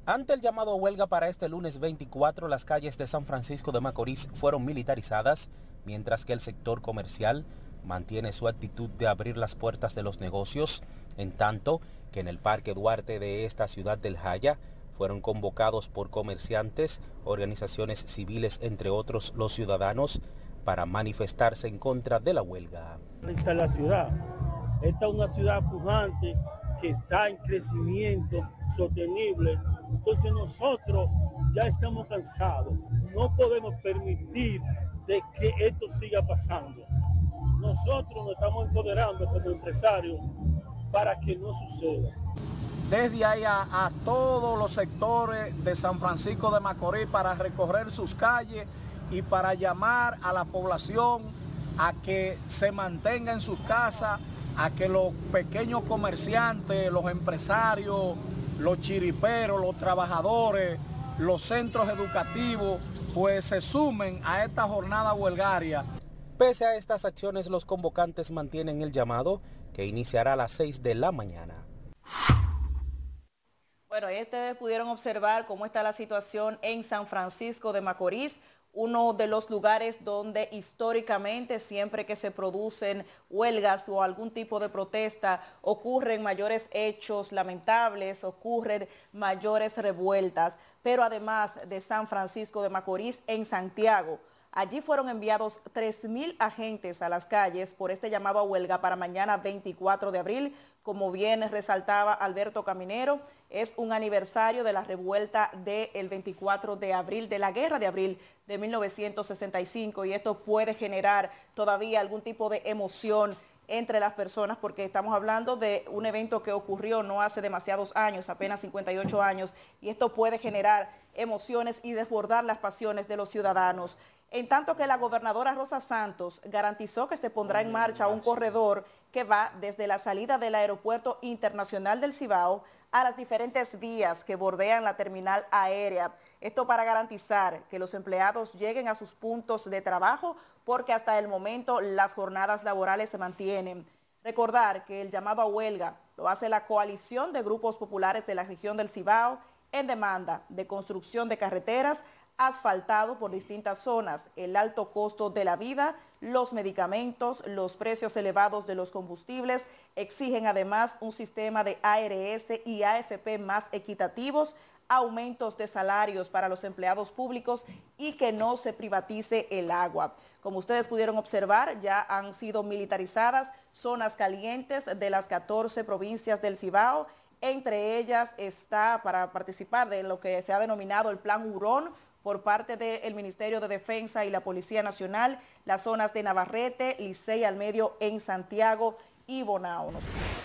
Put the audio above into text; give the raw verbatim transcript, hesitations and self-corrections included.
Ante el llamado a huelga para este lunes veinticuatro, las calles de San Francisco de Macorís fueron militarizadas, mientras que el sector comercial mantiene su actitud de abrir las puertas de los negocios, en tanto que en el Parque Duarte de esta ciudad del Jaya fueron convocados por comerciantes, organizaciones civiles, entre otros los ciudadanos, para manifestarse en contra de la huelga. Esta es la ciudad, esta es una ciudad pujante que está en crecimiento sostenible. Entonces nosotros ya estamos cansados, no podemos permitir de que esto siga pasando. Nosotros nos estamos empoderando como empresarios para que no suceda. Desde ahí a, a todos los sectores de San Francisco de Macorís para recorrer sus calles y para llamar a la población a que se mantenga en sus casas, a que los pequeños comerciantes, los empresarios, los chiriperos, los trabajadores, los centros educativos, pues se sumen a esta jornada huelgaria. Pese a estas acciones, los convocantes mantienen el llamado que iniciará a las seis de la mañana. Bueno, ahí ustedes pudieron observar cómo está la situación en San Francisco de Macorís, uno de los lugares donde históricamente siempre que se producen huelgas o algún tipo de protesta ocurren mayores hechos lamentables, ocurren mayores revueltas. Pero además de San Francisco de Macorís, en Santiago, allí fueron enviados tres mil agentes a las calles por este llamado a huelga para mañana veinticuatro de abril. Como bien resaltaba Alberto Caminero, es un aniversario de la revuelta del veinticuatro de abril, de la guerra de abril de mil novecientos sesenta y cinco, y esto puede generar todavía algún tipo de emoción entre las personas, porque estamos hablando de un evento que ocurrió no hace demasiados años, apenas cincuenta y ocho años, y esto puede generar emociones y desbordar las pasiones de los ciudadanos. En tanto que la gobernadora Rosa Santos garantizó que se pondrá en marcha un corredor que va desde la salida del Aeropuerto Internacional del Cibao a las diferentes vías que bordean la terminal aérea. Esto para garantizar que los empleados lleguen a sus puntos de trabajo, porque hasta el momento las jornadas laborales se mantienen. Recordar que el llamado a huelga lo hace la coalición de grupos populares de la región del Cibao en demanda de construcción de carreteras, asfaltado por distintas zonas, el alto costo de la vida, los medicamentos, los precios elevados de los combustibles. Exigen además un sistema de A R S y A F P más equitativos, aumentos de salarios para los empleados públicos y que no se privatice el agua. Como ustedes pudieron observar, ya han sido militarizadas zonas calientes de las catorce provincias del Cibao. Entre ellas está, para participar de lo que se ha denominado el Plan Hurón, por parte del Ministerio de Defensa y la Policía Nacional, las zonas de Navarrete, Licey al Medio en Santiago y Bonao.